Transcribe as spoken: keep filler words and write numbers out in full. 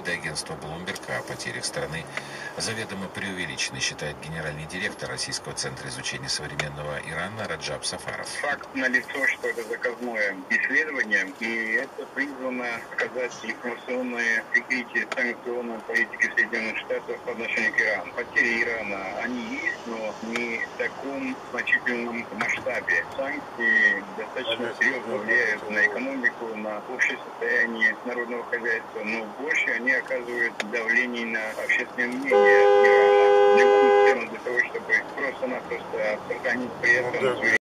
медиагентства Bloomberg о потерях страны заведомо преувеличены, считает генеральный директор Российского центра изучения современного Ирана Раджаб Сафаров. Факт налицо, что это заказное исследование, и это призвано сказать информационное прикрытие санкционной политики Соединенных Штатов по отношению к Ирану. Потери Ирана, они есть, но не в таком значительном масштабе. Санкции достаточно серьезно влияют на экономику, на общее состояние народного хозяйства, но больше они оказывают давление на общественное мнение Ирана. Для того, чтобы просто-напросто сохранить при этом